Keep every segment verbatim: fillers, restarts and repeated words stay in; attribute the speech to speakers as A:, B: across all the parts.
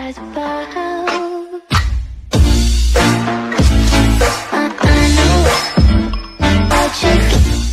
A: cares about. I, I know about you.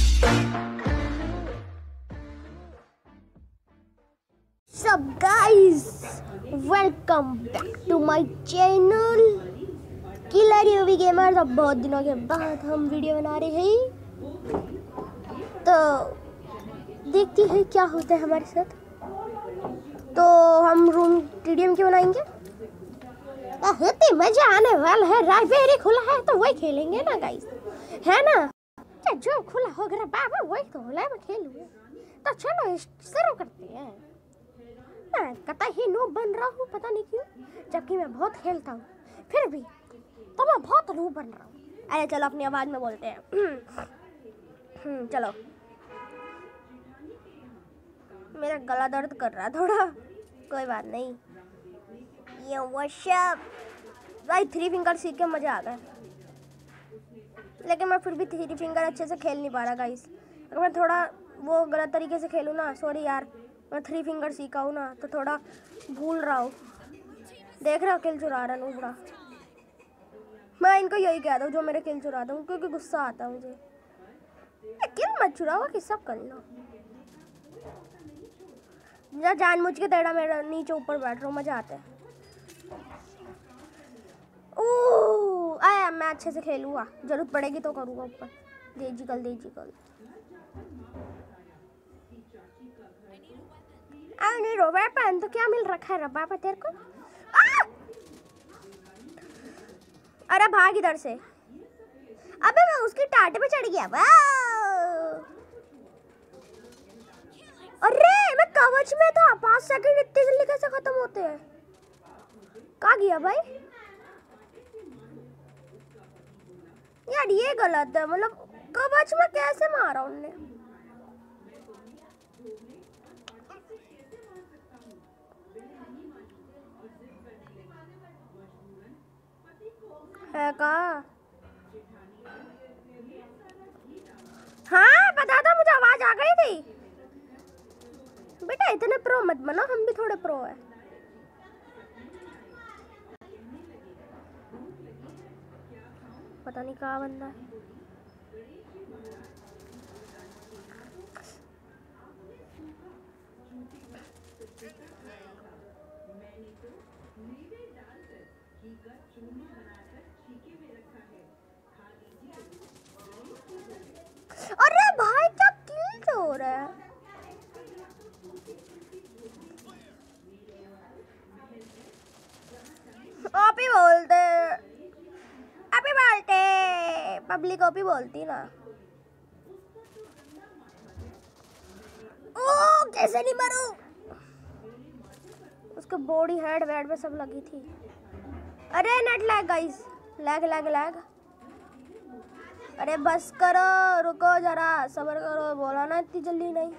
B: Sup guys, welcome back to my channel killer UV gamers. अब बहुत दिनों के बाद हम वीडियो बना रहे हैं, तो देखते हैं क्या होता है हमारे साथ। तो हम रूम टीडीएम के बनाएंगे, इतनी मजा आने वाला है। लाइब्रेरी खुला है तो वही खेलेंगे ना गाइस, है ना। जो खुला होगा बाबा वही तो मैं खेलूंगा। तो चलो शुरू करते हैं। मैं कतई ही नूब बन रहा हूँ, पता नहीं क्यों, जबकि मैं बहुत खेलता हूँ, फिर भी तो मैं बहुत नूब बन रहा हूँ। अरे चलो अपनी आवाज़ में बोलते हैं। चलो, मेरा गला दर्द कर रहा है थोड़ा, कोई बात नहीं। ये वर्कशॉप भाई थ्री फिंगर सीख के मज़ा आ गया, लेकिन मैं फिर भी थ्री फिंगर अच्छे से खेल नहीं पा रहा गाइस। अगर मैं थोड़ा वो गलत तरीके से खेलूँ ना, सॉरी यार, मैं थ्री फिंगर सीखा हूँ ना तो थोड़ा भूल रहा हूँ। देख रहा किल चुरा रहा नूबड़ा। मैं इनको यही कहता हूँ जो मेरे किल चुराता हूँ, क्योंकि गुस्सा आता है मुझे। किल मत चुराओ कि सब कर लो। जा जानबूझ के तेरा मेरा नीचे ऊपर बैठ रहा हूँ, मजा आता है। ओह आया, मैं अच्छे से खेलूँगा, जरूरत पड़ेगी तो करूँगा ऊपर। देजिकल देजिकल अरे रोबा पहन तो क्या मिल रखा है रब्बा पर तेरे को। आ! अरे भाग इधर से। अबे मैं उसकी टाटे पे चढ़ गया। वाह! अरे मैं कवच में था। पाँच सेकंड इतनी जल्दी कैसे खत्म होते हैं? कहाँ गया भाई यार, ये गलत है। मतलब कवच में कैसे मारा उनने? है का? हाँ पता था, मुझे आवाज आ गई थी। बेटा इतने प्रो मत बनो, हम भी थोड़े प्रो है। पता नहीं कहाँ बंदा है। अरे भाई क्या किल हो रहा है? आप ही बोलते आप ही बोलते पब्लिक आप ही बोलती ना। ओ कैसे नहीं मरूं? उसके बॉडी हेड वेड में सब लगी थी। अरे net lag guys, lag lag lag. अरे बस करो, रुको जरा, सब्र करो। बोला ना इतनी जल्दी नहीं।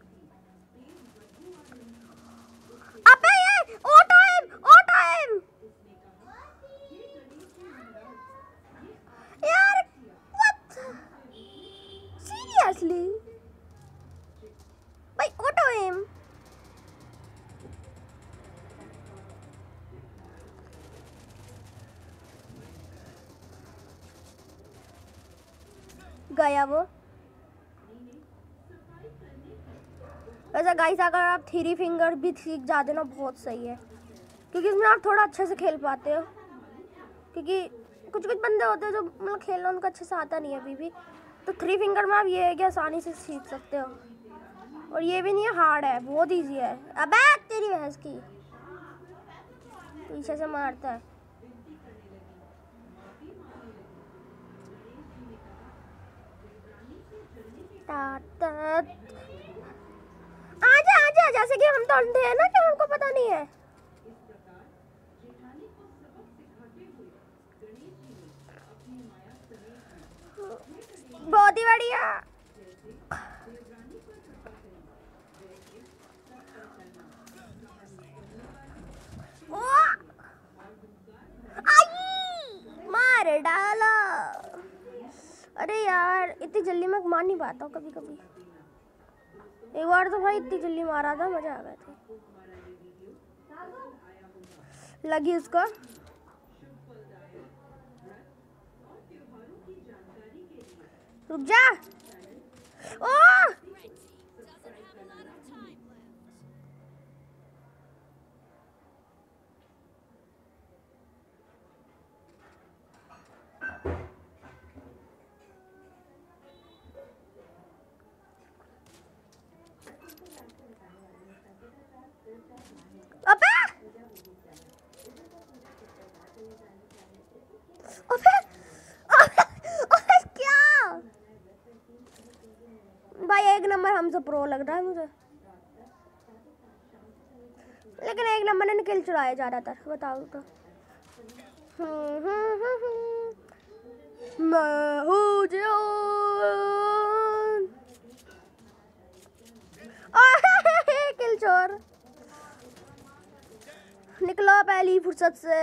B: अबे ये ओ टाइम ओ टाइम यार, व्हाट सीरियसली भाई, ऑटो एम। गया वो। वैसे गाइस अगर आप थ्री फिंगर भी सीख जाते ना बहुत सही है, क्योंकि इसमें आप थोड़ा अच्छे से खेल पाते हो। क्योंकि कुछ कुछ बंदे होते हैं जो मतलब खेलना उनको अच्छे से आता नहीं है अभी भी, तो थ्री फिंगर में आप ये है कि आसानी से सीख सकते हो। और ये भी नहीं है हार्ड है, बहुत इजी है। अबे तेरी भैंस की, पीछे से मारता है। आजा आजा, जैसे कि हम तो अंधे हैं ना कि हमको पता नहीं है। बहुत ही बढ़िया। मार डाला। अरे यार इतनी जल्दी मैं मार नहीं पाता हूँ कभी कभी। एक बार तो भाई इतनी जल्दी मारा था, मजा आ गया था। लगी उसको। रुक जा। ओ अबे अबे अबे क्या भाई, एक नंबर हमसे प्रो लग रहा है मुझे, लेकिन एक नंबर ने किल चुराया ज्यादातर। बताओ तो। मैं हूँ जान, किल चोर। निकलो पहली फुर्सत से।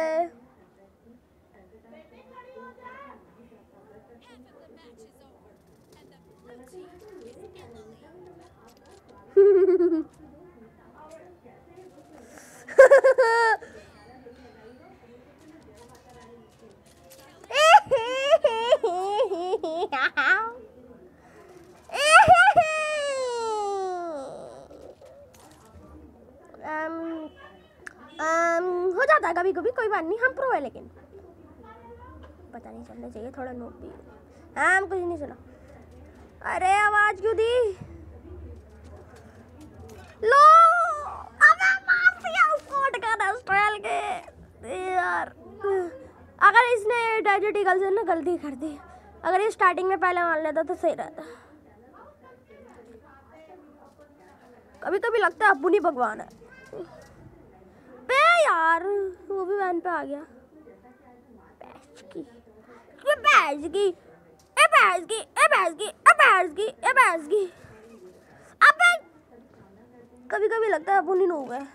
B: हो जाता है कभी कभी, कोई बात नहीं, हम प्रो है, लेकिन पता नहीं चलना चाहिए, थोड़ा नोट भी। हाँ, कुछ नहीं सुना। अरे आवाज क्यों दी? लो अबे मार दिया उसको, अटका था स्ट्रेल के यार। अगर इसने डेजर्ट ईगल से ना गलती कर दी, अगर ये स्टार्टिंग में पहले मान लेता तो सही रहता। कभी कभी लगता है अब्बू नहीं भगवान है बे यार। वो भी वैन पे आ गया। बैच की बैच की ए बैच की ए बैच की ए बैच की ए बैच की। अबे कभी कभी लगता है अब्बू नहीं हो गए।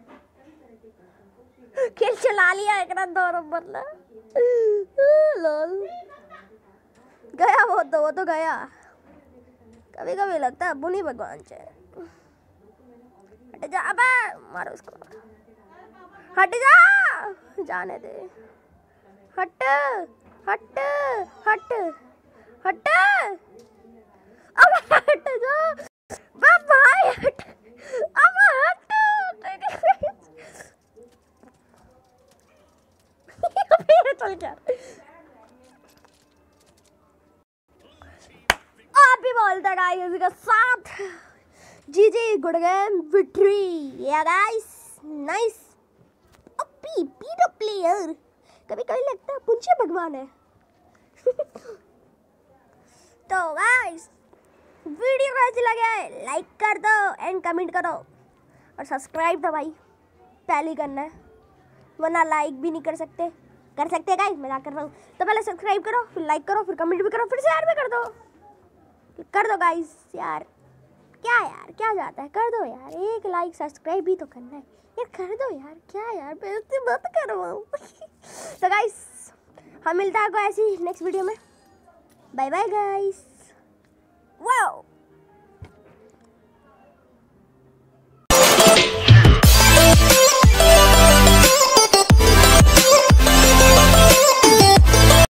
B: खेल चला लिया एक रात दो नंबर ना। लोल गया वो तो वो तो गया। कभी कभी लगता है अब्बू नहीं भगवान चाहिए। हट जा अबे, मारो उसको, हट जा, जाने दे। हट हट हट हट अब हट जा भाई, हट अब हट। चल क्या आप भी बोलते गाइस के साथ G G good game victory या guys nice. P P the player. कभी कभी लगता है पुंछे भगवान है। तो गाइस वीडियो कैसी लगे लाइक कर दो एंड कमेंट करो और सब्सक्राइब तो भाई पहले करना है, वरना लाइक भी नहीं कर सकते। कर सकते गाइस, मजाक कर रहा हूँ। तो पहले सब्सक्राइब करो, फिर लाइक करो, फिर कमेंट भी करो, फिर शेयर भी कर दो। कर दो गाइस यार, क्या यार क्या जाता है, कर दो यार। एक लाइक सब्सक्राइब भी तो करना है यार, कर दो यार। क्या यार बेइज्जती मत करो। तो गाइस हम मिलता है आपको ऐसी नेक्स्ट वीडियो में। Bye bye guys. वाओ।